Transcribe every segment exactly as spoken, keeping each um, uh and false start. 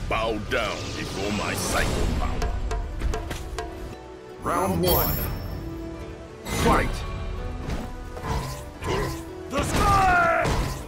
Bow down before my psycho power. Round one. Fight! The sky!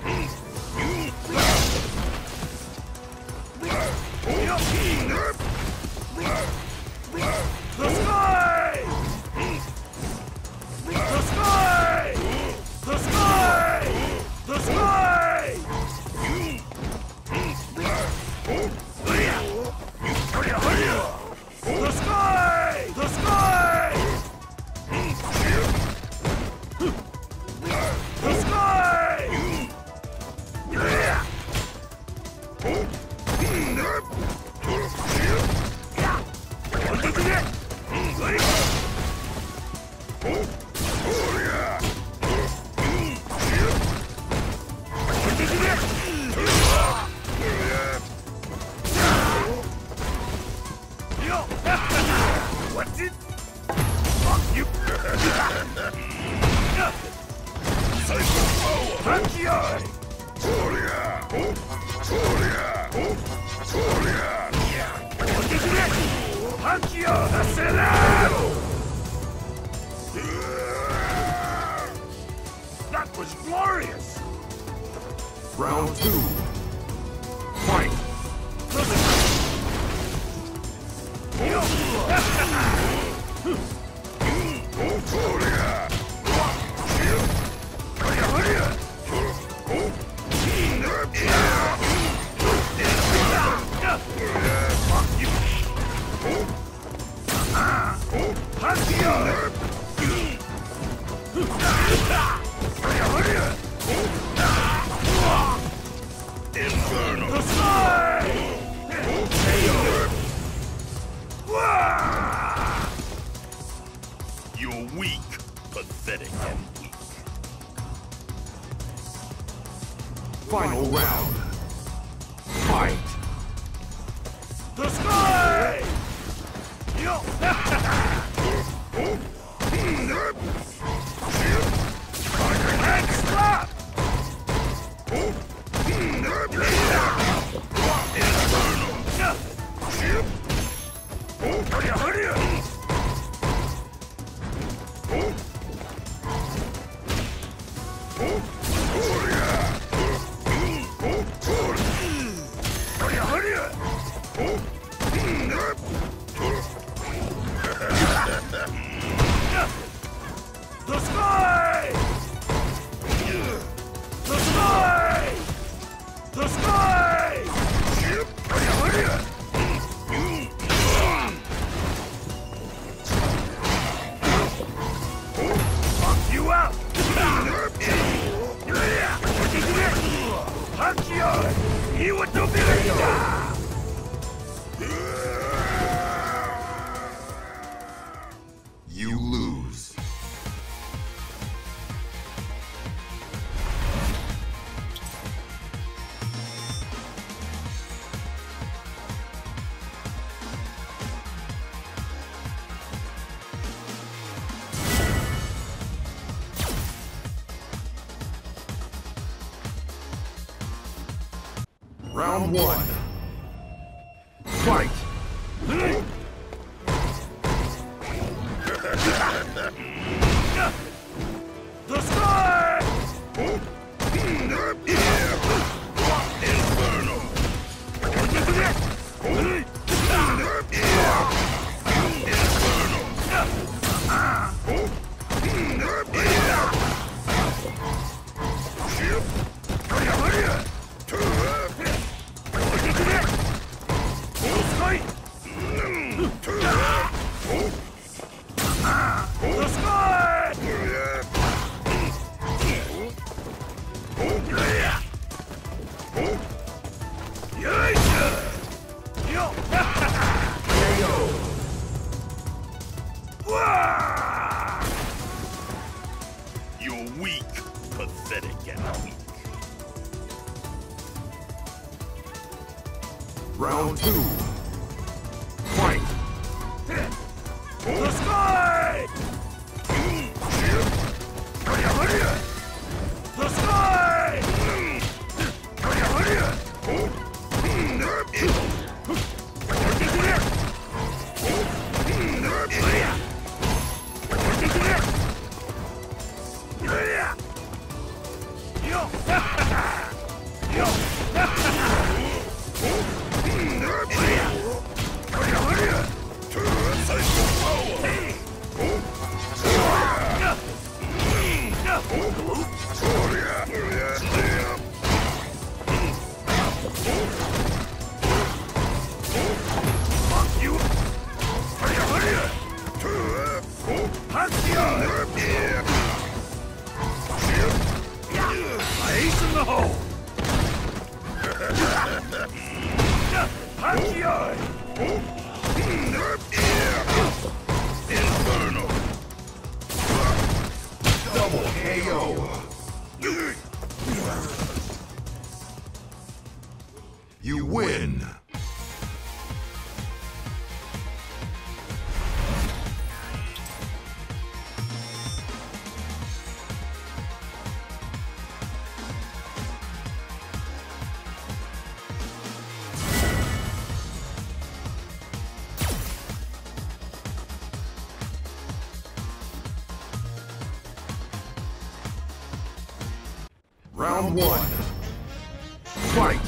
The sky! The sky! The sky! The sky! The sky! The sky! The sky! What's it? Fuck you! Psycho power! Hankiai! Toria! Toria! Toria! Hankiai! Acelero! That was glorious! Round two. Fight! Inferno! The sky! You're weak, pathetic and weak. Final round. Fight! The sky! Yo! Head slap! The sky! The sky! The sky! Fuck you out! Hankiai! Iwatobirita! You lose. Round one. Fight! The sky! Inferno! The sky! You're weak, pathetic and weak. Round two. Fight! The sky! The sky! Ace in the hole! Inferno! Double K O. You win. Round one. Fight!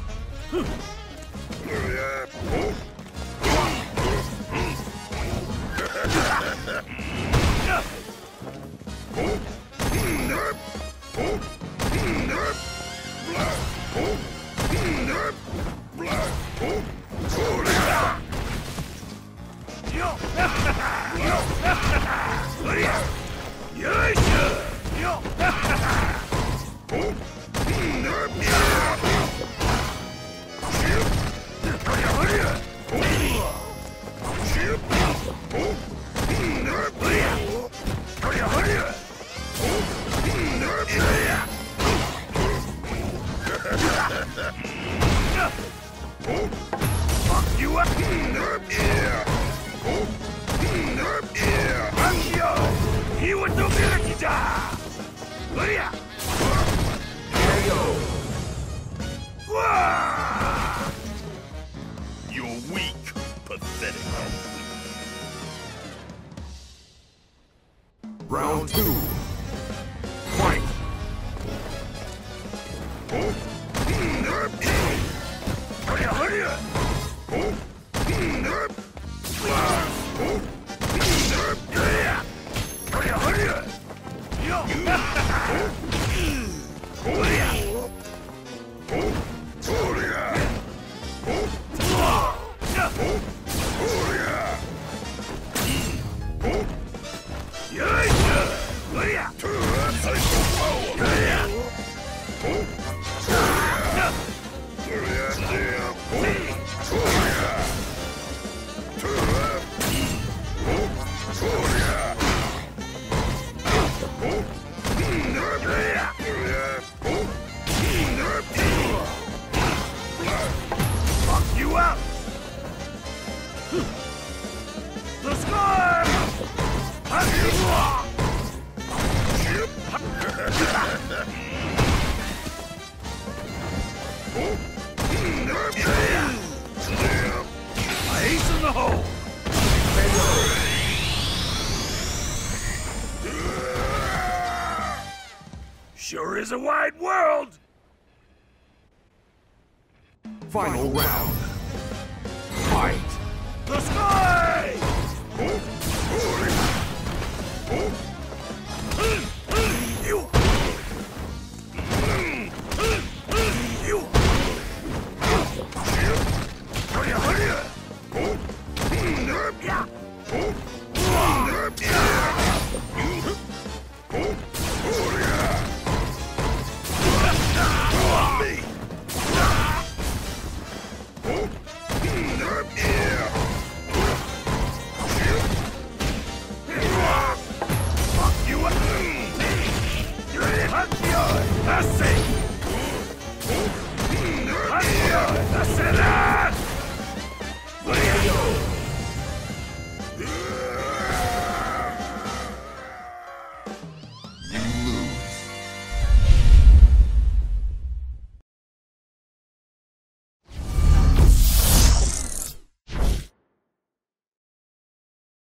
Fuck you up! He would do me K O. You're weak, pathetic. Round two. Fight! Fuck you up! The score! Ace in the hole! Sure is a wide world! Final round. Fight! The sky!